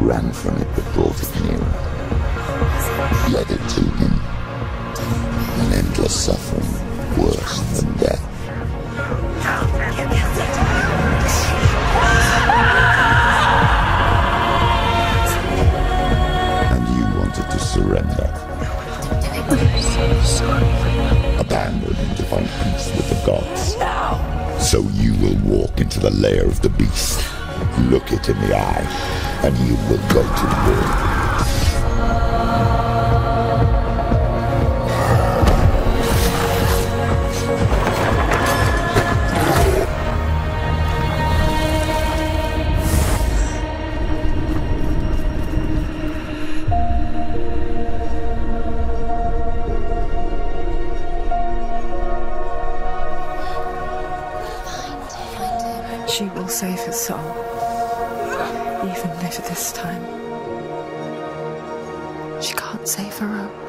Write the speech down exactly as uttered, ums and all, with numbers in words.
ran from it but brought it nearer, led it to him. An endless suffering, worse than death. And you wanted to surrender. I'm so sorry. Abandoned to find peace with the gods. So you will walk into the lair of the beast, look it in the eye, and you will go to war. She will save her soul, even if this time she can't save her own.